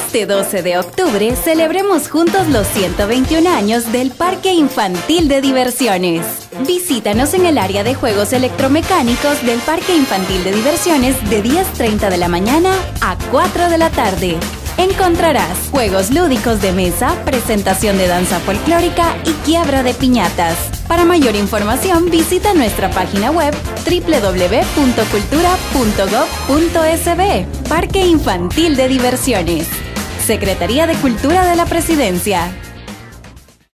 Este 12 de octubre celebremos juntos los 121 años del Parque Infantil de Diversiones. Visítanos en el área de juegos electromecánicos del Parque Infantil de Diversiones de 10:30 de la mañana a 4 de la tarde. Encontrarás juegos lúdicos de mesa, presentación de danza folclórica y quiebra de piñatas. Para mayor información, visita nuestra página web www.cultura.gov.sb. Parque Infantil de Diversiones. Secretaría de Cultura de la Presidencia.